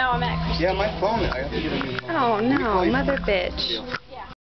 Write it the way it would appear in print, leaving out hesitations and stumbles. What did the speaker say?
I'm at Christine. Yeah, my phone. I have to get a new phone. Oh, no, mother bitch.